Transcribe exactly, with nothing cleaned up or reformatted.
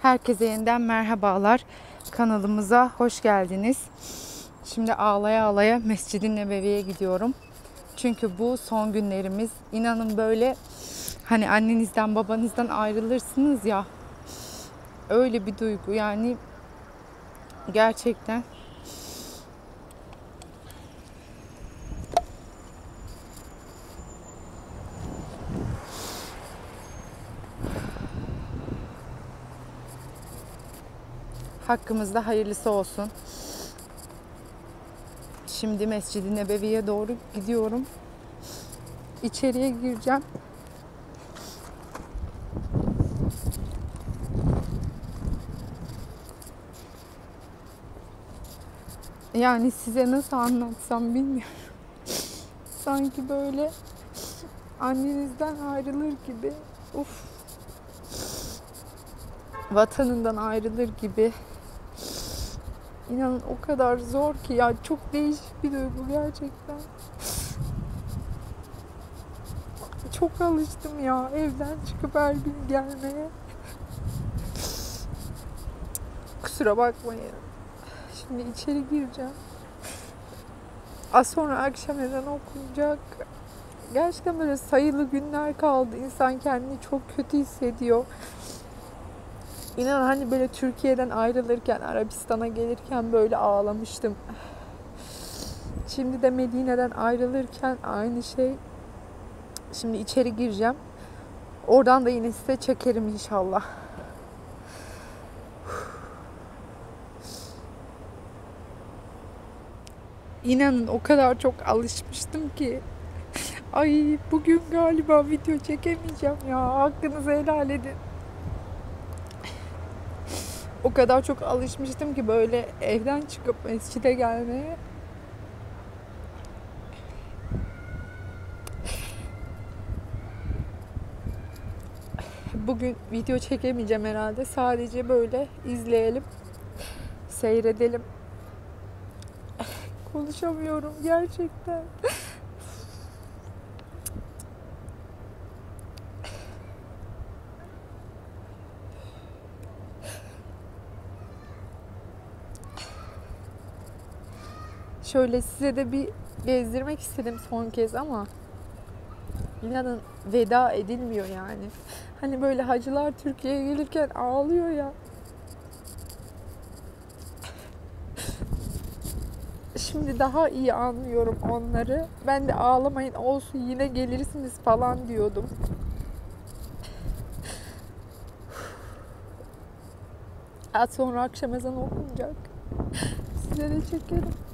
Herkese yeniden merhabalar. Kanalımıza hoş geldiniz. Şimdi ağlaya ağlaya Mescid-i Nebevi'ye gidiyorum. Çünkü bu son günlerimiz. İnanın böyle hani annenizden babanızdan ayrılırsınız ya. Öyle bir duygu yani gerçekten. Hakkımızda hayırlısı olsun. Şimdi Mescid-i Nebevi'ye doğru gidiyorum. İçeriye gireceğim. Yani size nasıl anlatsam bilmiyorum. Sanki böyle annenizden ayrılır gibi, uf, vatanından ayrılır gibi. İnanın o kadar zor ki ya, çok değişik bir duygu gerçekten. Çok alıştım ya evden çıkıp her gün gelmeye. Kusura bakmayın. Şimdi içeri gireceğim. Az sonra akşam ezanı okunacak. Gerçekten böyle sayılı günler kaldı. İnsan kendini çok kötü hissediyor. İnanın hani böyle Türkiye'den ayrılırken, Arabistan'a gelirken böyle ağlamıştım. Şimdi de Medine'den ayrılırken aynı şey. Şimdi içeri gireceğim. Oradan da yine size çekerim inşallah. İnanın o kadar çok alışmıştım ki. Ay bugün galiba video çekemeyeceğim ya. Hakkınızı helal edin. O kadar çok alışmıştım ki böyle evden çıkıp mescide gelmeye. Bugün video çekemeyeceğim herhalde. Sadece böyle izleyelim, seyredelim. Konuşamıyorum gerçekten. Şöyle size de bir gezdirmek istedim son kez ama inanın veda edilmiyor yani. Hani böyle hacılar Türkiye'ye gelirken ağlıyor ya. Şimdi daha iyi anlıyorum onları. Ben de ağlamayın olsun yine gelirsiniz falan diyordum. Az sonra akşam ezanı okunacak. Size de çekerim.